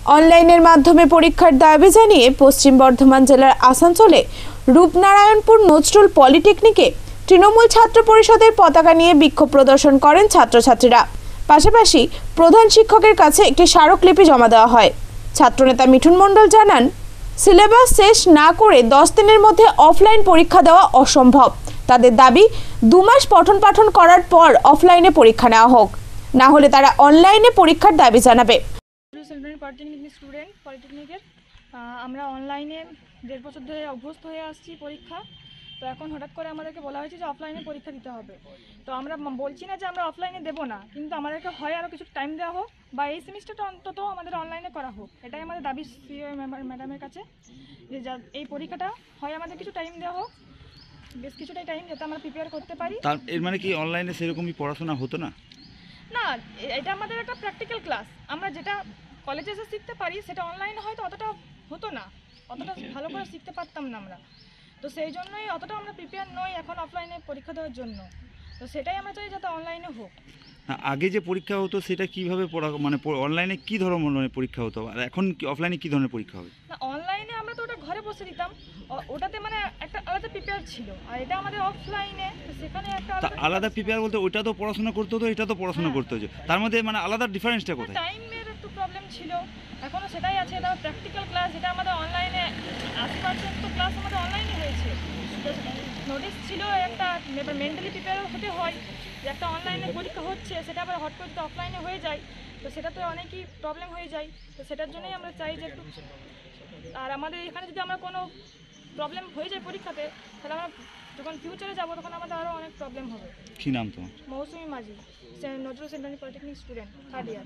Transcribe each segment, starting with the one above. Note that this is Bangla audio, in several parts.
অনলাইনের মাধ্যমে পরীক্ষার দাবি জানিয়ে পশ্চিম বর্ধমান জেলার আসানসোলে রূপনারায়ণপুর নজরুল পলিটেকনিকে তৃণমূল ছাত্র পরিষদের পতাকা নিয়ে বিক্ষোভ প্রদর্শন করেন ছাত্রছাত্রীরা। পাশাপাশি প্রধান শিক্ষকের কাছে একটি স্মারকলিপি জমা দেওয়া হয়। ছাত্রনেতা মিঠুন মণ্ডল জানান, সিলেবাস শেষ না করে 10 দিনের মধ্যে অফলাইন পরীক্ষা দেওয়া অসম্ভব। তাদের দাবি 2 মাস পঠন পাঠন করার পর অফলাইনে পরীক্ষা নেওয়া হোক, না হলে তারা অনলাইনে পরীক্ষার দাবি জানাবে। পলিটেকনিক স্টুডেন্ট পলিটেকনিকের আমরা অনলাইনে 1.5 বছর ধরে অভ্যস্ত হয়ে আসছি পরীক্ষা। তো এখন হঠাৎ করে আমাদেরকে বলা হয়েছে যে অফলাইনে পরীক্ষা দিতে হবে। তো আমরা বলছি না যে আমরা অফলাইনে দেবো না, কিন্তু আমাদেরকে হয় আরও কিছু টাইম দেওয়া হোক বা এই সেমিস্টারটা অন্তত আমাদের অনলাইনে করা হোক। এটাই আমাদের দাবি সিও ম্যাডামের কাছে, যে এই পরীক্ষাটা হয় আমাদের কিছু টাইম দেওয়া হোক, বেশ কিছুটাই টাইম, যাতে আমরা প্রিপেয়ার করতে পারি। তার এর মানে কি অনলাইনে সেরকমই পড়াশোনা হতো না? না, এটা আমাদের একটা প্র্যাকটিক্যাল ক্লাস। আমরা যেটা কলেজে এসে শিখতে পারি সেটা অনলাইনে হয়তো অতটা হতো না, অতটা ভালো করে শিখতে পারতাম না আমরা। তো সেই জন্যই অতটা আমরা প্রিপেয়ার নই এখন অফলাইনে পরীক্ষা দেওয়ার জন্য। তো সেটাই আমরা চাই যাতে অনলাইনে হোক। আগে যে পরীক্ষা হতো সেটা কিভাবে পড়া, মানে অনলাইনে কি ধরনের পরীক্ষা হতো, আর এখন অফলাইনে কি ধরনের পরীক্ষা হবে? না, অনলাইনে আমরা তো ওটা ঘরে বসে দিতাম, ওটাতে মানে একটা আলাদা প্রিপেয়ার ছিল, আর এটা আমাদের অফলাইনে, সেখানে একটা আলাদা প্রিপেয়ার বলতে ওইটা তো পড়াশোনা করতে হতো, এটা তো পড়াশোনা করতে হতো, তার মধ্যে মানে আলাদা ডিফারেন্সটা কোথায়? টাইমের একটু প্রবলেম ছিল, এখনও সেটাই আছে। এটা প্র্যাকটিক্যাল ক্লাস, এটা আমাদের অনলাইনে 80% তো ক্লাস আমাদের অনলাইনে হয়েছে। নোটিস ছিল একটা, মেন্টালি প্রিপেয়ার হতে হয় যে একটা অনলাইনে পরীক্ষা হচ্ছে, সেটা আবার হট করে যদি অফলাইনে হয়ে যায় তো সেটাতে অনেকই প্রবলেম হয়ে যায়। তো সেটার জন্যই আমরা চাই যে একটু, আর আমাদের এখানে যদি আমরা কোনো প্রবলেম হয়ে যায় পরীক্ষাতে, তাহলে আমরা যখন ফিউচারে যাবো তখন আমাদের আরও অনেক প্রবলেম হবে। কী নাম তোমার? Mousumi Majhi, Nazrul centre polytechnic student, 3rd year.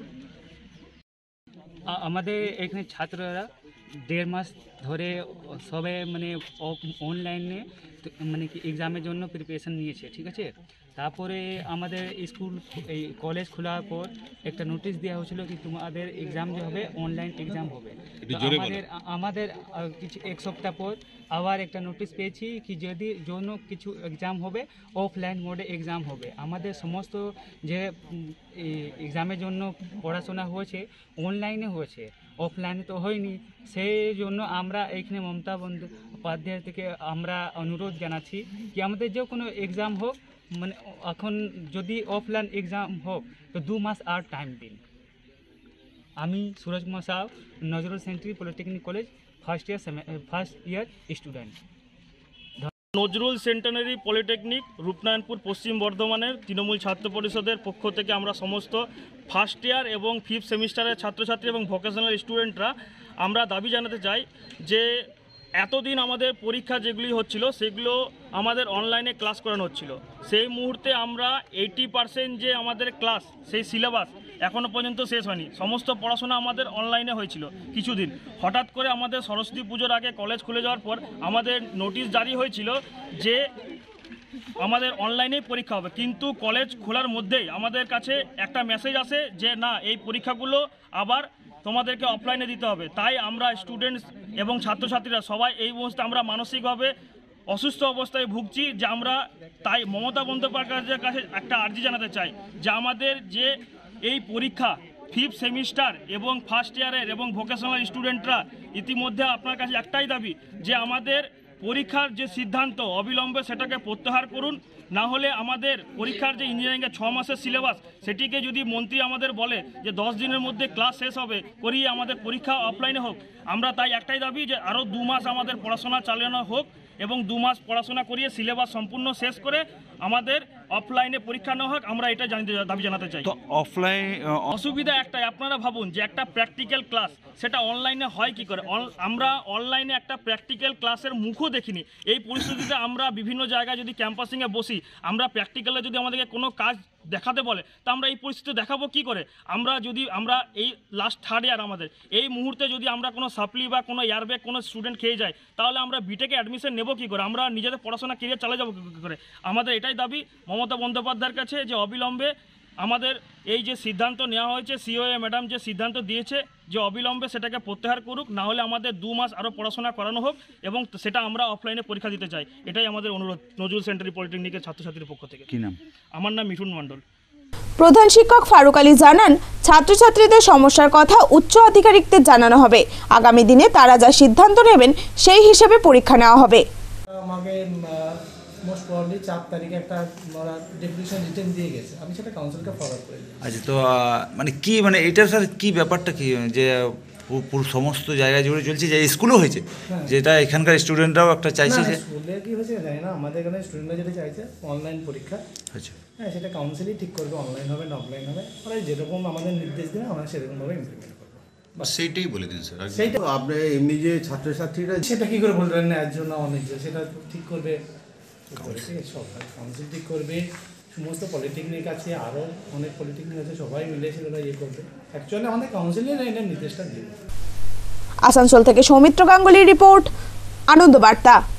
আমাদের এখানে ছাত্ররা 1.5 মাস ধরে সবে মানে অনলাইনে মানে কি এক্সামের জন্য প্রিপারেশন নিয়েছে, ঠিক আছে। তারপরে আমাদের স্কুল এই কলেজ খোলার পর একটা নোটিশ দেওয়া হয়েছিল কি তোমাদের এক্সাম যে হবে অনলাইন এক্সাম হবে। আমাদের কিছু 1 সপ্তাহ পর আবার একটা নোটিশ পেয়েছি কি যদি জন্য কিছু এক্সাম হবে অফলাইন মোডে এক্সাম হবে। আমাদের সমস্ত যে এক্সামের জন্য পড়াশোনা হয়েছে অনলাইনে হয়েছে, অফলাইনে তো হয়নি। সেই জন্য আমরা এইখানে মমতা বন্দ্যোপাধ্যায় থেকে আমরা অনুরোধ জানাচ্ছি কি আমাদের যে কোনো এক্সাম হোক, মানে এখন যদি অফলাইন এক্সাম হোক তো 2 মাস আর টাইম দিন। আমি Suraj Kumar Sau, Nazrul centre polytechnic college, first year student. Nazrul centenary polytechnic Rupnarayanpur পশ্চিম বর্ধমানের তৃণমূল ছাত্র পরিষদের পক্ষ থেকে আমরা সমস্ত ফার্স্ট ইয়ার এবং 5th সেমিস্টারের ছাত্রছাত্রী এবং ভোকেশনাল স্টুডেন্টরা আমরা দাবি জানাতে চাই যে এতদিন আমাদের পরীক্ষা যেগুলি হচ্ছিল সেগুলো আমাদের অনলাইনে ক্লাস করানো হচ্ছিল। সেই মুহূর্তে আমরা 80% যে আমাদের ক্লাস, সেই সিলেবাস এখনও পর্যন্ত শেষ হয়নি। সমস্ত পড়াশোনা আমাদের অনলাইনে হয়েছিল কিছুদিন। হঠাৎ করে আমাদের সরস্বতী পুজোর আগে কলেজ খুলে যাওয়ার পর আমাদের নোটিশ জারি হয়েছিল যে আমাদের অনলাইনেই পরীক্ষা হবে, কিন্তু কলেজ খোলার মধ্যেই আমাদের কাছে একটা মেসেজ আসে যে না, এই পরীক্ষাগুলো আবার তোমাদেরকে অফলাইনে দিতে হবে। তাই আমরা স্টুডেন্টস এবং ছাত্রছাত্রীরা সবাই এই মুহূর্তে আমরা মানসিকভাবে অসুস্থ অবস্থায় ভুগছি, যে আমরা তাই মমতা বন্দ্যোপাধ্যায়ের কাছে একটা আর্জি জানাতে চাই যে আমাদের যে এই পরীক্ষা 5th সেমিস্টার এবং ফার্স্ট ইয়ারের এবং ভোকেশনাল স্টুডেন্টরা ইতিমধ্যে আপনার কাছে একটাই দাবি যে আমাদের পরীক্ষার যে সিদ্ধান্ত অবিলম্বে সেটাকে প্রত্যাহার করুন, না হলে আমাদের পরীক্ষার যে ইঞ্জিনিয়ারিংয়ের 6 মাসের সিলেবাস সেটিকে যদি মন্ত্রী আমাদের বলে যে 10 দিনের মধ্যে ক্লাস শেষ হবে, করিয়ে আমাদের পরীক্ষা অফলাইনে হোক, আমরা তাই একটাই দাবি যে আরও 2 মাস আমাদের পড়াশোনা চালানো হোক এবং 2 মাস পড়াশোনা করিয়ে সিলেবাস সম্পূর্ণ শেষ করে আমাদের অফলাইনে পরীক্ষা নেওয়া হোক। আমরা এটা দাবি জানাতে চাই। তো অফলাইন অসুবিধা একটাই, আপনারা ভাবুন যে একটা প্র্যাকটিক্যাল ক্লাস সেটা অনলাইনে হয় কি করে? আমরা অনলাইনে একটা প্র্যাকটিক্যাল ক্লাসের মুখও দেখিনি। এই পরিস্থিতিতে আমরা বিভিন্ন জায়গায় যদি ক্যাম্পাসিংয়ে বসি, আমরা প্র্যাকটিক্যালে যদি আমাদেরকে কোনো কাজ দেখাতে বলে তা আমরা এই পরিস্থিতি দেখাবো কি করে? আমরা এই লাস্ট 3rd ইয়ার আমাদের এই মুহূর্তে যদি আমরা কোনো সাপ্লি বা কোনো এয়ারব্যাগ কোনো স্টুডেন্ট খেয়ে যায়, তাহলে আমরা বিটেকে অ্যাডমিশন নেব কী করে? আমরা নিজেদের পড়াশোনা কেরিয়ার চালিয়ে যাবো কী করে? আমাদের এটাই দাবি মমতা বন্দ্যোপাধ্যায়ের কাছে যে অবিলম্বে আমাদের এই যে সিদ্ধান্ত নেওয়া হয়েছে, সিওএ ম্যাডাম যে সিদ্ধান্ত দিয়েছে যে অবিলম্বে সেটাকে প্রত্যাহার করুক, না হলে আমাদের 2 মাস আরও পড়াশোনা করানো হোক এবং সেটা আমরা অফলাইনে পরীক্ষা দিতে চাই। এটাই আমাদের অনুরোধ নজরুল সেন্টারি পলিটেকনিকের ছাত্রছাত্রীর পক্ষ থেকে। কী নাম? আমার নাম মিঠুন মণ্ডল। প্রধান শিক্ষক ফারুক আলী জানান, ছাত্রছাত্রীদের সমস্যার কথা উচ্চ আধিকারিকদের জানানো হবে। আগামী দিনে তারা যা সিদ্ধান্ত নেবেন সেই হিসেবে পরীক্ষা নেওয়া হবে। আমাকে মোস্ট প্রবাবলি 4 তারিখে একটা ডেপুটেশন রিটেন দিয়ে গেছে, আমি সেটা কাউন্সিলকে ফরওয়ার্ড করে দিই। আচ্ছা, তো মানে কি মানে এটার স্যার কি ব্যাপারটা কি যে পুরো সমস্ত জায়গায় জুড়ে চলছে, যে স্কুলও হয়েছে, যেটা এখানকার স্টুডেন্টরাও একটা চাইছে যে স্কুলে কি হয়েছে জানি না, আমাদের এখানে স্টুডেন্টরা যেটা চাইছে অনলাইন পরীক্ষা। আচ্ছা, হ্যাঁ, সেটা কাউন্সিলই ঠিক করবে অনলাইন হবে না অফলাইন হবে, ওরা যেরকম আমাদের নির্দেশ দেবে আমরা সেরকমভাবে ইমপ্লিমেন্ট করবো। সেইটাই বলে দিন স্যার। সেইটা আপনি এমনি যে ছাত্রছাত্রীরা সেটা কি করে বলবেন ন্যায্য না অন্যায্য, সেটা ঠিক করবে সরকার, কাউন্সিল ঠিক করবে। সমস্ত পলিটেকনিক আছে, আরও অনেক পলিটেকনিক আছে, সবাই মিলে সেগুলো করবে। অ্যাকচুয়ালি আমাদের কাউন্সিলের এটার নির্দেশটা দিবে। আসানসোল থেকে সৌমিত্র গাঙ্গুলির রিপোর্ট, আনন্দ বার্তা।